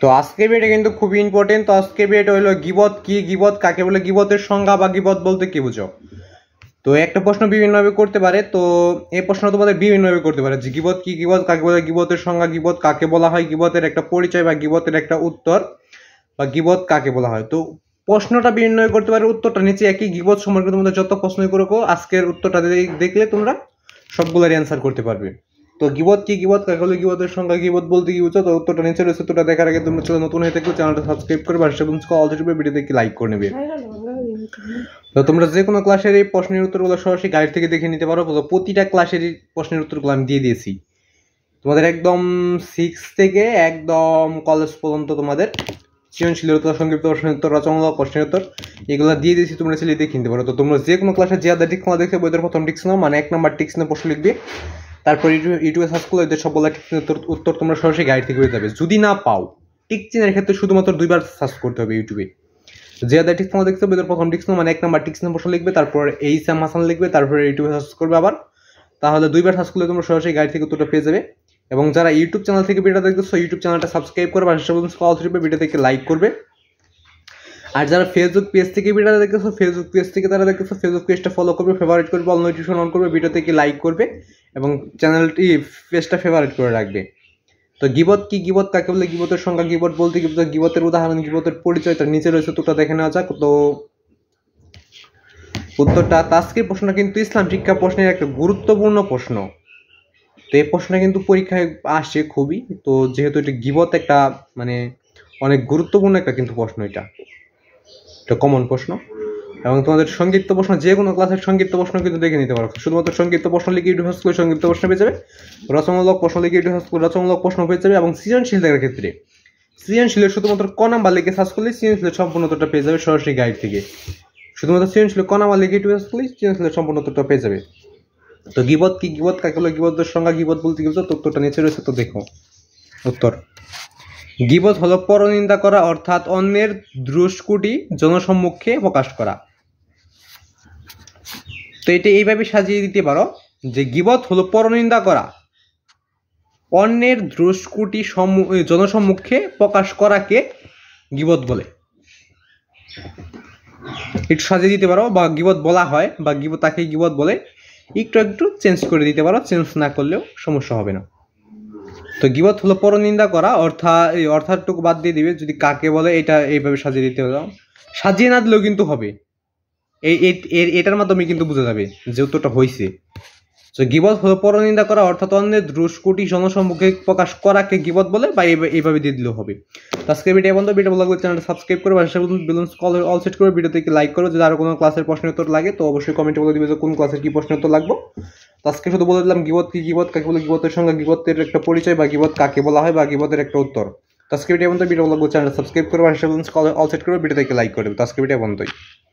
তো আজকের ভিডিও কিন্তু খুবই ইম্পর্টেন্ট। তো আজকের ভিডিওটা হলো গীবত কি, গীবত কাকে বলে, গীবতের সংজ্ঞা বা গীবত বলতে কি বুঝো। তো একটা প্রশ্ন বিভিন্নভাবে করতে পারে, তো এই প্রশ্ন তোমাদের বিভিন্নভাবে করতে পারে যে গীবত কি, গীবত কাকে বলে, গীবতের সংজ্ঞা, গীবত কাকে বলা হয়, গীবতের একটা পরিচয় বা গীবতের একটা উত্তর বা গীবত কাকে বলা হয়। তো প্রশ্নটা বিভিন্নভাবে করতে পারে, উত্তরটা নিচে একই। গীবত সম্পর্কে তোমাদের যত প্রশ্নই করো আজকের উত্তরটা দেখলে তোমরা সবগুলোর অ্যান্সার করতে পারবে। তো গীবত কি, গীবত কাকে বলে, গীবতের সংজ্ঞা, গীবত বলতে কি বুঝো। তো উত্তরটা নিচে রয়েছে। উত্তরটা দেখার আগে তোমরা চ্যানেল নতুন হয়ে থাকলে চ্যানেলটা সাবস্ক্রাইব করে ভিডিওতে লাইক করে নেবে। তো তোমরা যে কোনো ক্লাসের এই প্রশ্নের উত্তরগুলো সরাসরি গাইড থেকে দেখে নিতে পারো। প্রতিটা ক্লাসের এই প্রশ্নের উত্তরগুলো আমি দিয়ে দিয়েছি তোমাদের, একদম 6 থেকে একদম কলেজ পর্যন্ত তোমাদের সৃজনশীলের উত্তর, সংক্ষিপ্ত প্রশ্নের উত্তর, রচনামূলক প্রশ্নের উত্তর এগুলো দিয়ে দিয়েছি, তোমরা ছেলে দেখে নিতে পারো। তো তোমরা যে কোনো ক্লাসে যে আদা টিক্স দেখে বইদের প্রথম টিক্স নাও, মানে 1 নাম্বার টিক্স নিয়ে প্রশ্ন লিখবে, তারপর ইউটিউবে সার্চ করলে এদের সবগুলো উত্তর তোমরা সরাসরি গাইড থেকে পেয়ে যাবে। যদি না পাও, টিক্স চিনের ক্ষেত্রে শুধুমাত্র 2বার সার্চ করতে হবে ইউটিউবে। যে আদা টিক্স দেখতে বইদের প্রথম টিক্স নাও, মানে 1 নাম্বার টিক্স নিয়ে প্রশ্ন লিখবে, তারপর এইসাম হাসান লিখবে, তারপরে ইউটিউবে সার্চ করবে আবার, তাহলে 2বার সার্চ করলে তোমরা সরাসরি গাইড থেকে উত্তরটা পেয়ে যাবে। এবং যারা ইউটিউব চ্যানেল থেকে ভিডিও দেখতেছো, ইউটিউব চ্যানেলটা সাবস্ক্রাইব করবে, ভিডিও থেকে লাইক করবে। আর যারা ফেসবুক পেজ থেকে ভিডিও দেখতেছো, ফেসবুক পেজ থেকে তারা দেখতেছো, ফেসবুক পেজটা ফলো করবে, ফেভারিট করবে, অল নোটিফিকেশন অন করবে, ভিডিও থেকে লাইক করবে এবং চ্যানেলটি পেজটা ফেভারিট করে রাখবে। তো গীবত কি, গীবত কাকে বলে, গীবতের সংজ্ঞা, গীবত বলতে কি, গীবতের উদাহরণ, গীবতের পরিচয়, তার নিচে রয়েছে। তোটা দেখে নেওয়া যাক। তো উত্তরটা, আজকের প্রশ্নটা কিন্তু ইসলাম শিক্ষা প্রশ্নের একটা গুরুত্বপূর্ণ প্রশ্ন। তো এই প্রশ্নটা কিন্তু পরীক্ষায় আসে খুবই। তো যেহেতু এটা গীবত একটা মানে অনেক গুরুত্বপূর্ণ একটা কিন্তু প্রশ্ন, এটা কমন প্রশ্ন। এবং তোমাদের সংক্ষিপ্ত প্রশ্ন, যে কোনো ক্লাসের সংক্ষিপ্ত প্রশ্ন কিন্তু দেখে নিতে পারো। শুধুমাত্র সংক্ষিপ্ত প্রশ্ন লিখে ইউটিউব সার্চ করে সংক্ষিপ্ত প্রশ্ন পেয়ে যাবে, রচনামূলক প্রশ্ন লিখে ইউটিউব সার্চ করে রচনামূলক প্রশ্ন পেয়ে যাবে। এবং সৃজনশীলতার ক্ষেত্রে সৃজনশীলের শুধুমাত্র ক নাম্বার লিখে সার্চ করলে সৃজনশীলের সম্পূর্ণ উত্তরটা পেয়ে যাবে সরাসরি গাইড থেকে। শুধুমাত্র সৃজনশীলের ক নাম্বার লিখে ইউটিউব সার্চ করলে সৃজনশীলের সম্পূর্ণ উত্তরটা পেয়ে যাবে। তো গীবত কি, গীবত কাকে বলে, গীবতের সংজ্ঞা, গীবত বলতে কি বুঝো। উত্তরটা নিচে রয়েছে। তো দেখো উত্তর, গীবত হলো পরনিন্দা করা, অর্থাৎ অন্যের দুষ্কৃতি জনসম্মুখে প্রকাশ করা। তো এটা এইভাবে সাজিয়ে দিতে পারো যে গীবত হলো পরনিন্দা করা, অন্যের দুষ্কৃতি জনসম্মুখে প্রকাশ করাকে গীবত বলে। একটু সাজিয়ে দিতে পারো, বা গীবত বলা হয়, বা গীবত তাকে গীবত বলে, একটু চেঞ্জ করে দিতে পারো, চেঞ্জ না করলেও সমস্যা হবে না। তো গীবত হলো পরনিন্দা করা, অর্থাৎটুকু বাদ দিয়ে দিবে। যদি কাকে বলে এটা এইভাবে সাজিয়ে দিতে পারো, সাজিয়ে না দিলেও কিন্তু হবে, এটার মাধ্যমে কিন্তু বোঝা যাবে যে উত্তরটা হয়েছে। তো গীবত হলো পরনিন্দা করা, অর্থাৎ অন্যের দুষ্কৃতি জনসম্মুখে প্রকাশ করাকে গীবত বলে, বা এইভাবে দিয়ে দিলেও হবে। তো আজকে ভিডিও বন্ধ, ভিডিও ভালো লাগলে চ্যানেলটা সাবস্ক্রাইব করে বেলুন অল সেট করে ভিডিও থেকে লাইক করো। যদি আরো কোনো ক্লাসের প্রশ্নের উত্তর লাগে তো অবশ্যই কমেন্টে বলে দিবে যে কোন ক্লাসের কি প্রশ্নের উত্তর লাগবে। তো আজকে শুধু বলে দিলাম গীবত কি, গীবত কাকে বলে, গীবতের সঙ্গে গীবতের একটা পরিচয়, বা গীবত কাকে বলা হয়, বা গীবতের একটা উত্তর। তো আজকে ভিডিও বন্ধ, ভিডিও ভালো লাগলে চ্যানেলটা সাবস্ক্রাইব করে অল সেট করে ভিডিও থেকে লাইক করে দেবে। তো আজকে ভিডিও বন্ধই।